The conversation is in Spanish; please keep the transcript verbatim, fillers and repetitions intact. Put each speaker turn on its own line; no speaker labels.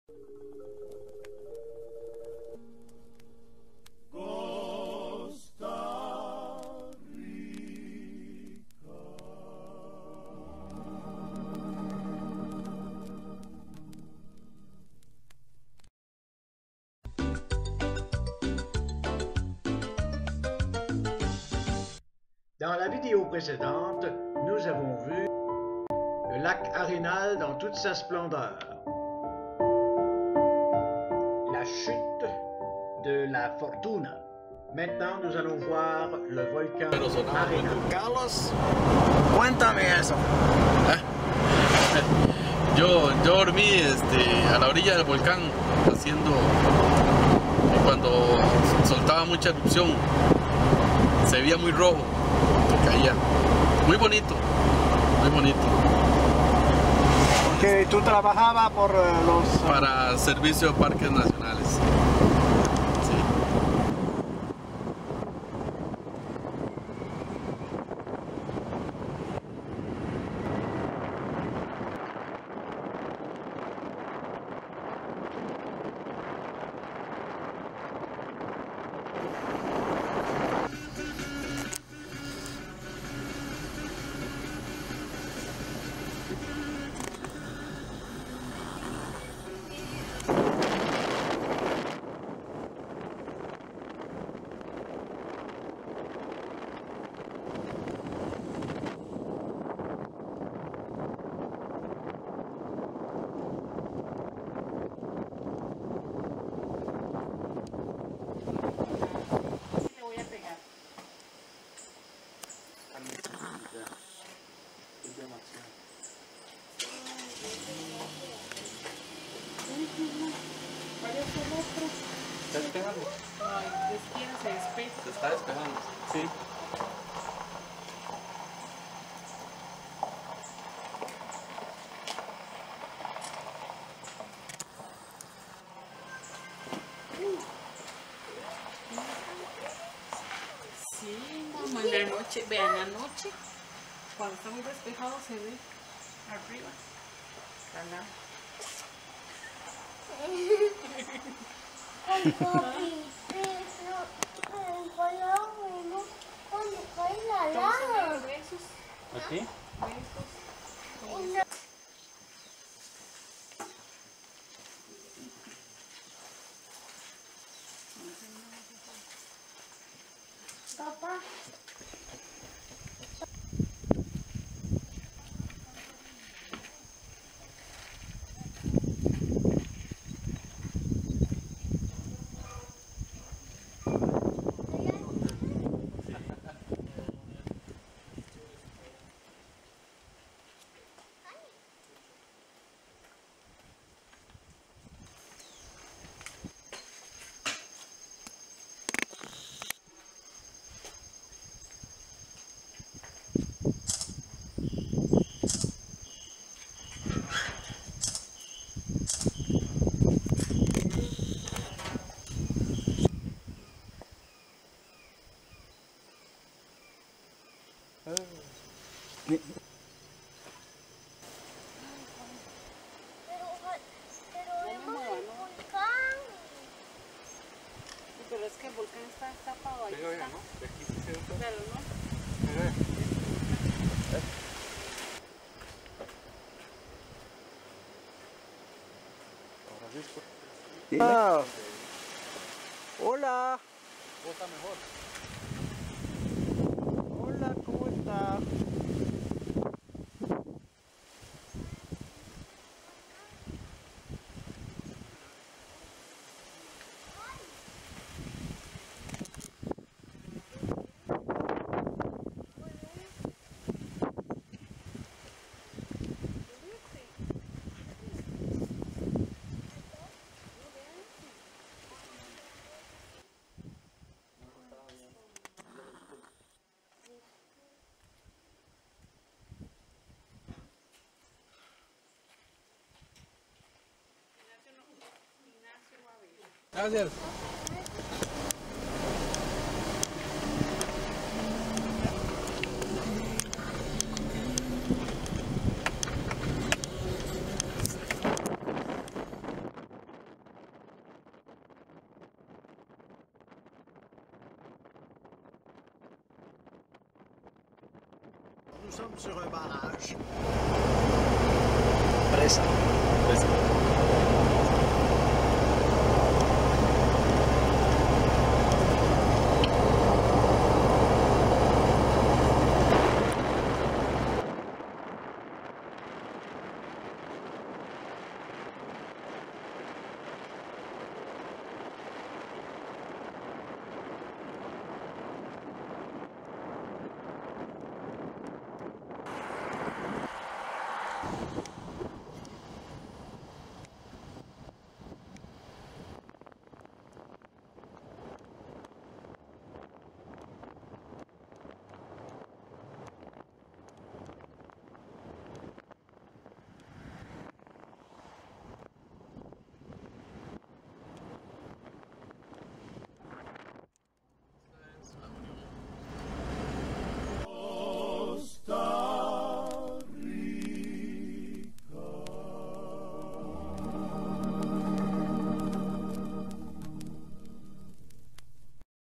Dans la vidéo précédente, nous avons vu le lac Arenal dans toute sa splendeur. La chute de la Fortuna. Maintenant, nous allons voir le volcan Arenal.
Carlos,
Cuéntame eso.
yo, yo dormí este, a la orilla del volcán haciendo, cuando soltaba mucha erupción, se veía muy rojo, que caía, muy bonito, muy bonito.
Porque tú trabajabas por eh, los...
Para Servicio de Parques Nacionales. Sí. ¿Está despejando?
Ay, desquiera, se despeja.
Se está despejando. Sí.
Sí, mamá, en la noche, vean la noche, cuando está muy despejado se ve arriba. Canal.
¿Aquí?
Papá.
¿Qué?
Pero, pero vemos el volcán.
Pero es que el volcán está tapado ahí.
Pero
Está.
¿no? De aquí sí se ve todo.
Claro, ¿no?
Ah. Hola.
¿Cómo está mejor?
Hola, ¿cómo está?
Gracias.
Nous sommes sur un barrage.
Presa.
Presa.